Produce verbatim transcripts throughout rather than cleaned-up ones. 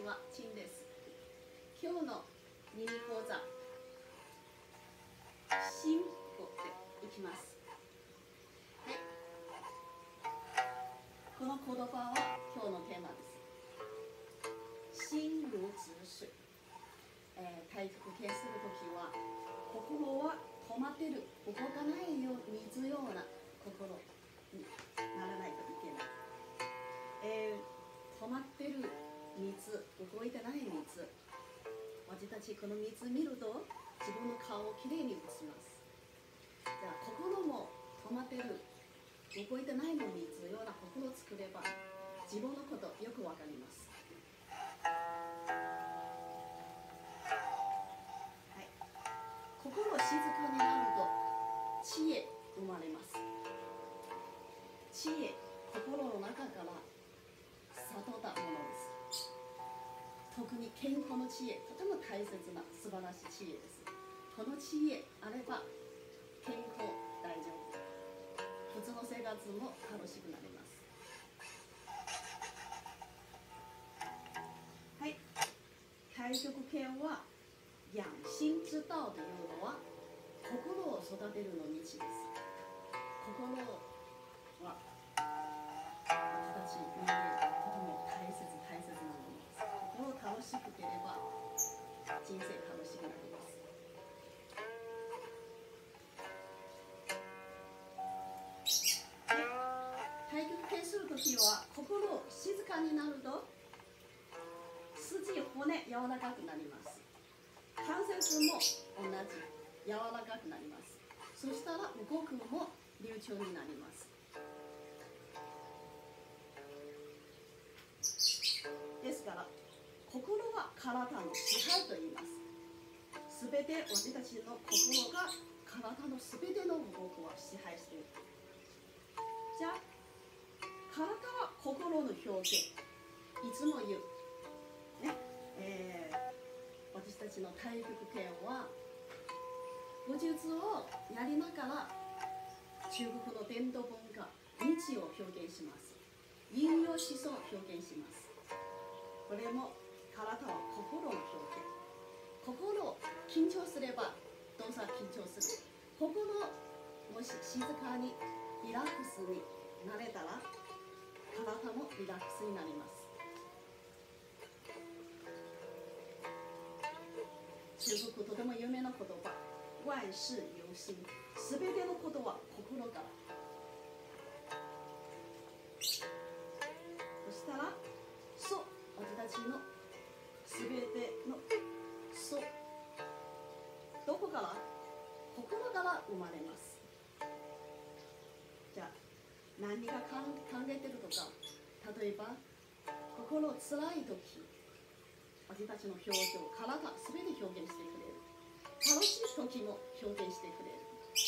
は、チンです。今日のミニ講座、心語でいきます。はい。この言葉は今日のテーマです。心如止水。えー、太極拳するときは、心は止まってる、動かないよう、水ような心にならないといけない。えー、止まってる水、動いてない水。私たちこの水見ると自分の顔をきれいに映します。じゃあ心も止まってる、動いてないの水ような心を作れば自分のことよくわかります。はい、心静かになると知恵生まれます。知恵、心の中から悟ったものです。特に健康の知恵、とても大切な素晴らしい知恵です。この知恵あれば健康大丈夫。普通の生活も楽しくなります。はい。太極拳は養心之道というのは心を育てるの道です。心は私たち人間とても大切大切なものです。心を楽しくければ人生楽しくなります。太極拳するときは心静かになると筋骨柔らかくなります。関節も同じ柔らかくなります。そしたら動くも流暢になります。ですから心は体の支配と言います。すべて私たちの心が体のすべての動きを支配している。じゃあ体は心の表現。いつも言う、ねえー、私たちの太極拳は武術をやりながら中国の伝統文化、日を表現します。陰陽思想を表現します。これも体は心の表現。心緊張すれば動作緊張する。心もし静かにリラックスになれたら体もリラックスになります。中国とても有名な言葉、万事由心。すべてのことは心から。そしたら、そう、私たちのすべてのそう、どこから？心から生まれます。じゃあ、何が考えてるとか、例えば、心つらいとき、私たちの表情、体すべて表現してくれる。楽しいときも表現してくれる。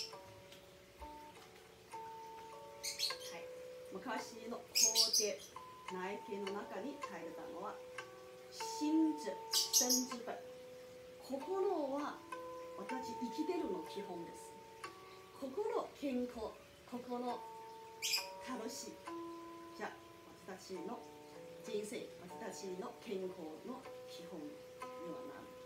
はい、昔の皇帝内経の中に書いてたのは心者身之本。心は私生きてるの基本です。心健康、心楽しい。じゃあ私たちの人生、私たちの健康の基本にはなる。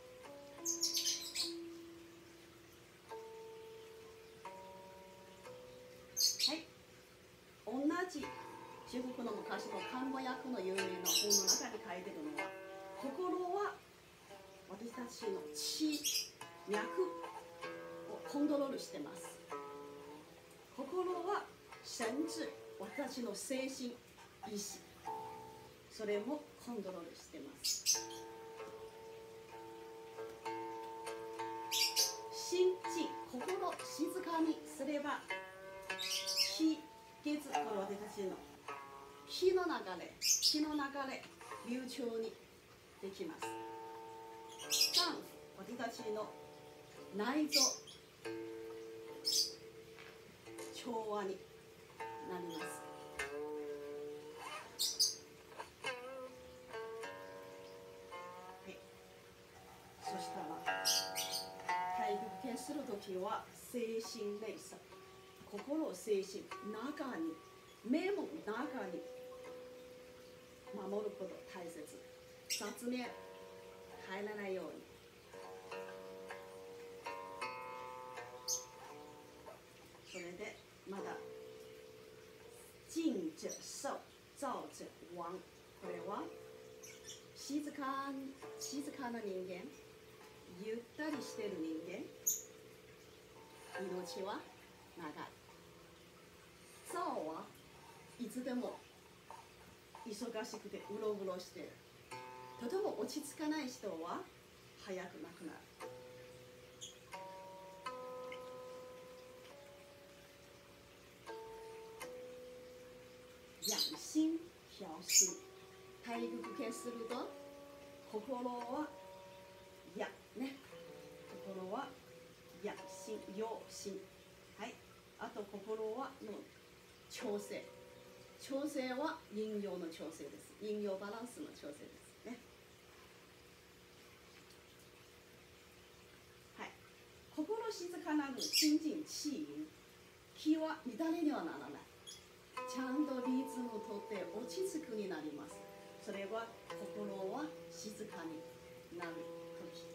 はい、同じ中国の昔の漢語訳の有名な本の中に書いてるのは、心は私たちの血、脈をコントロールしてます。心は神智、私の精神、意志、それもコントロールしてます。心地、心静かにすれば気、血、これ私たちの火の流れ、気の流れ、流暢にできます。三、私たちの内臓、調和になります。はい、そしたら太極拳するときは精神霊鎖、心、精神、中に、目も中に守ること大切。 雑念入らないように。それでまだ静者受造者王、これは静か静かな人間、ゆったりしている人間、命は長い。造はいつでも忙しくてうろうろしている。とても落ち着かない人は早く亡くなる。養心調心、体育系すると心はやね、心は養心、養心、はい。あと心はの調整、調整は陰陽の調整です。陰陽バランスの調整ですね。はい。心静かなる心静气韻、気は乱れにはならない。ちゃんとリズムをとって落ち着くになります。それは心は静かになるとき。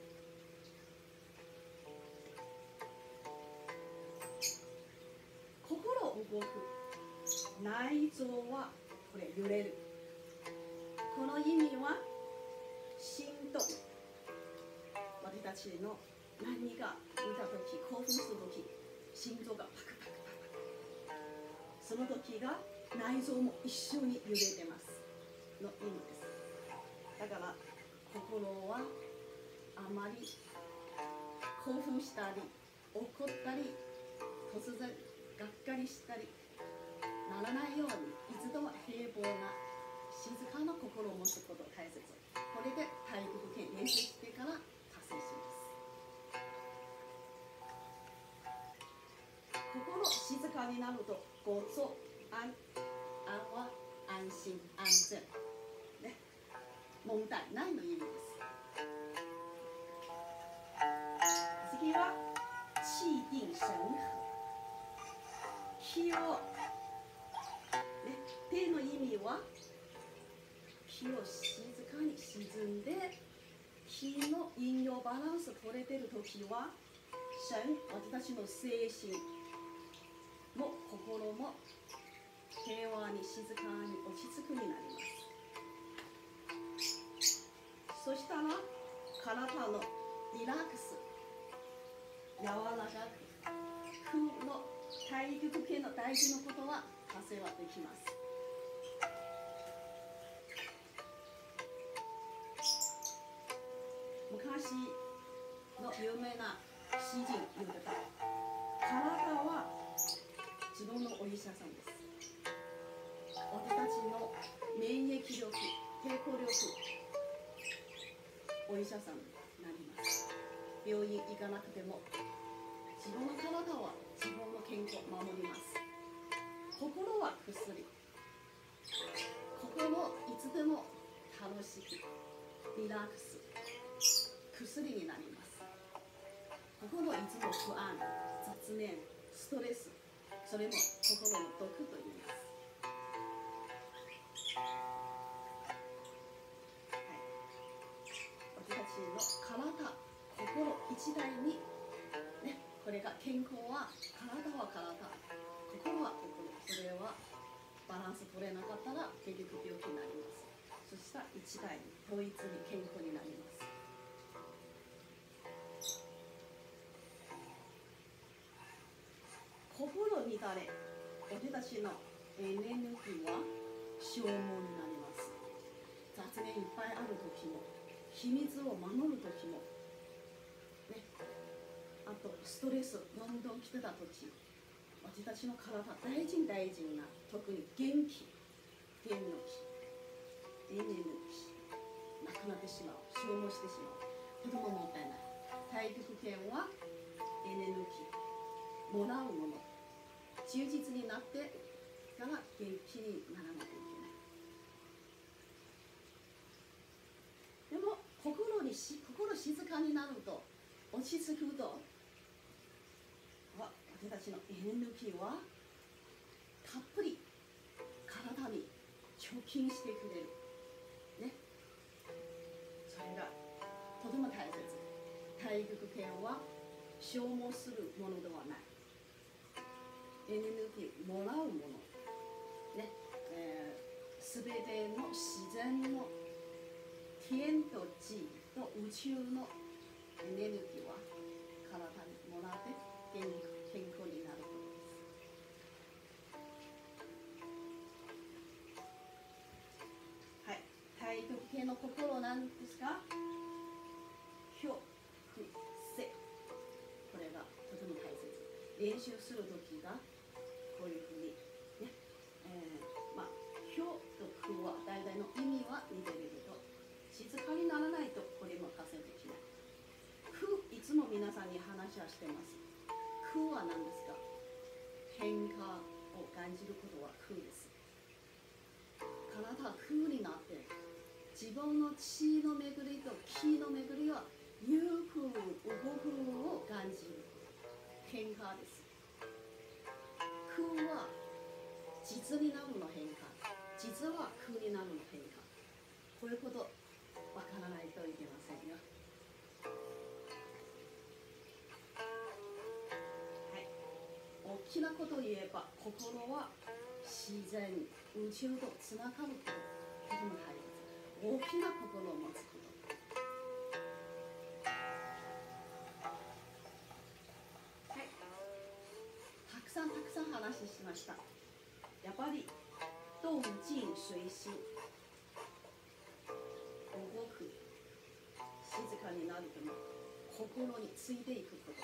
心動く、内臓はこれ揺れる。この意味は心動、私たちの何か見たとき、興奮するとき、心臓がパクパクパクパク、その時が内臓も一緒に揺れてますの意味です。だから心はあまり興奮したり怒ったり突然がっかりしたりならないように、いつでも平凡な静かな心を持つことが大切。これで体育圏練習してから達成します。心静かになるとごつ安、安は安心安全、ね、問題ないの意味です。次は气定神和、気を、ね、定の意味は気を静かに沈んで、気の陰陽バランス取れてるときは神、私たちの精神も心も平和に静かに落ち着くになります。そしたら体のリラックス、柔らかく、空の体育系の大事なことは達成はできます。昔の有名な詩人言うてた、体は自分のお医者さんです。私たちの免疫力、抵抗力、お医者さんになります。病院行かなくても自分の体は自分の健康を守ります。心は薬、心いつでも楽しくリラックス、薬になります。心いつも不安、雑念、ストレス、それも心の毒と言います。はい、私たちの体、心一体に、ね、これが健康は体は体、心は心、それはバランス取れなかったら結局病気になります。そしたら一体に統一に健康になります。心乱れ、私たちのエネルギーは消耗になります。雑念いっぱいある時も、秘密を守る時も、ね、あとストレスどんどん来てた時、私たちの体大事に大事な、特に元気、元の気、エネルギーなくなってしまう、消耗してしまう、とてももったいない。太極拳はエネルギー、もらうもの、充実になってから元気にならなきゃいけない。でも心にし心静かになると、落ち着くと、私たちのエネルギーはたっぷり体に貯金してくれる、ね、 ても大切。太極拳は消耗するものではない。エネルギーもらうもの。ね、えー、全ての自然の天と地と宇宙のエネルギーは体にもらって健康になることです。はい、太極拳の心なんですか？ひょくせ。これがとても大切。練習するときがこういうふうにね、えー、まあひょとくは大体の意味は似てるけど、静かにならないとこれも達成できない。く、いつも皆さんに話はしてます。くは何ですか？変化を感じることはくです。体はくになっている。自分の血の巡りと気の巡りはゆっくり動くを感じる。変化です。くは実になるの変化。実はくになるの変化。こういうことわからないといけませんよ。はい。大きなことを言えば、心は自然、宇宙とつながること。とても大切。大きな心を持つこと。はい。たくさんたくさん話しました。やっぱり動静随心。動く、静かになるとも心についていくこと。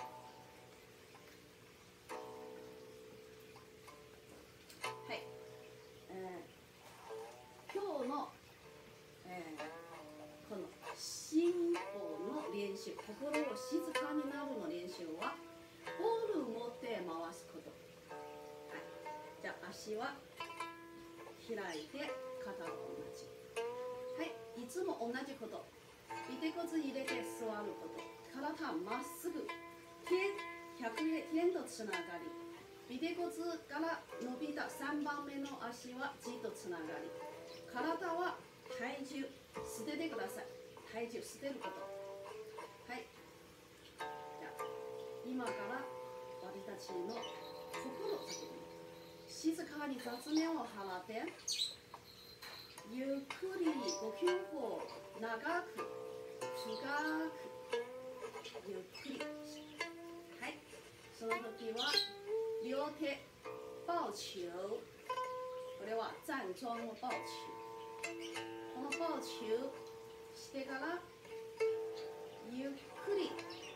はい、えー、今日の、えー、この心法の練習、心を静かになるの練習はボールを持って回すこと。はい、じゃあ足は開いて肩を同じ。はい、いつも同じこと。尾て骨入れて座ること。体まっすぐ。天、百天とつながり。尾て骨から伸びたさんばんめの足は地とつながり。体は体重捨ててください。体重捨てること。はい。じゃあ今から私たちの心を作る。静かに雑念を払って。ゆっくり呼吸を長く深くゆっくり。はい、その時は両手抱球。これは站桩の抱球。この抱球してからゆっくり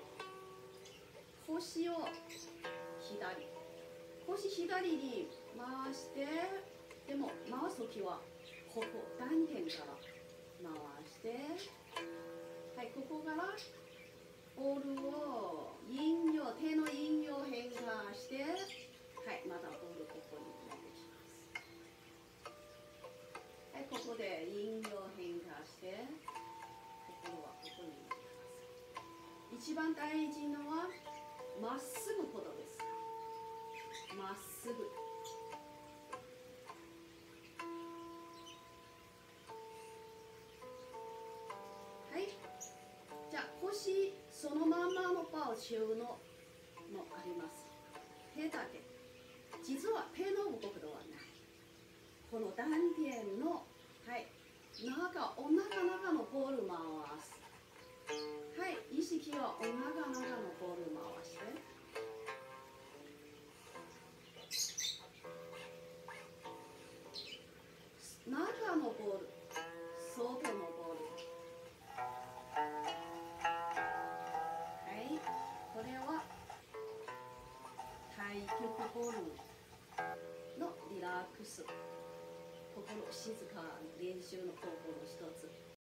腰を左腰左に回して、でも回す時はここ丹田から回して、はい、ここからボールを陰陽、手の陰陽変化して、はい、またボールここに持ってきます。はい、ここで陰陽変化して、心はここに持ってきます。一番大事なのはまっすぐことです。まっすぐ。腰そのままのパウチのもあります。手だけ。実は手の動くではない。この丹田の、はい、中、お腹の中のボール回す。はい、意識はお腹の中のボール回して。中のボール、外のボール。これは太極ボールのリラックス、心静かな練習の方法の一つ。